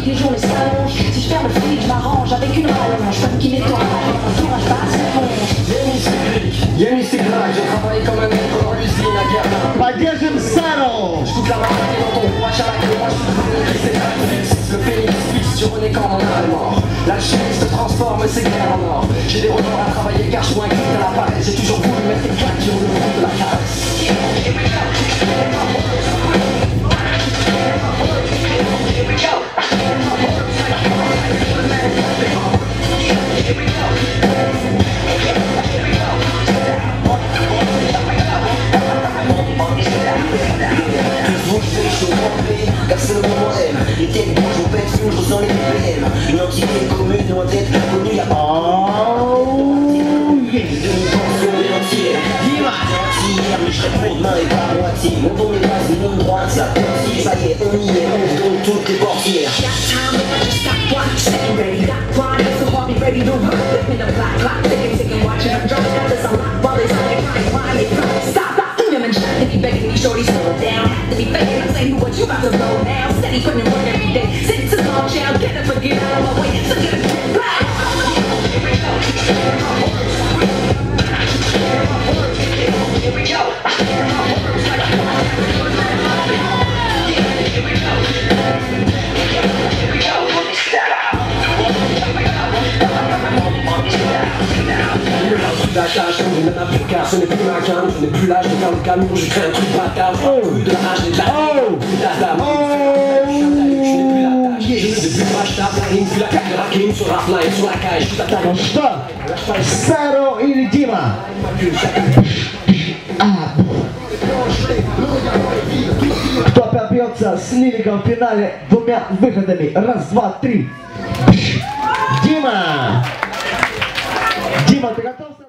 que les journées s'allongent. Si je perds le fil, je m'arrange avec une rallonge. Femme qui nettoie, entourage passe l'éponge. Yannis c'est grave, j'ai travaillé comme un maître dans l'usine à Guerlain. Bagagem Saddle. Je coupe la matraque dans ton rouage à la queue, moi je suis devenu un fixe. Le pénis fixe sur un écran en allemand. L'alchimie se transforme, c'est guerre en or. J'ai des remords à travailler car je suis un geek à la paresse. J'ai toujours voulu mettre des claques sur le monde de la caresse. Car c'est le moment M. Les têtes bougent, on pète, je ressens les BPM. Une entité commune, loin d'être connue, y'a pas. Mais je serai pour demain et pas moitié. Mon don est base, une ligne droite, c'est la portière. Ça y est, on y est, on se donne toutes les portières. Shorty slow down, have to be faking. I'm saying what you about to blow now. Steady putting in work every day. Sit to long child, get up and get out of my way. So get a D'attache, je n'en ai plus car ce n'est plus ma canne. Je n'ai plus l'âge de faire le camion, je crée un truc bâtard. Plus de rage, des dames, plus d'adam. Je n'ai plus la tâche, je ne veux plus pas, je tape la rime. Puis la claque de racking sur la flingue, sur la cage, tout attaque. Stop! Saddle ili Dima. Кто побьется с Лиликом в финале двумя выходами? Раз, два, три. Дима! Дима, ты готов?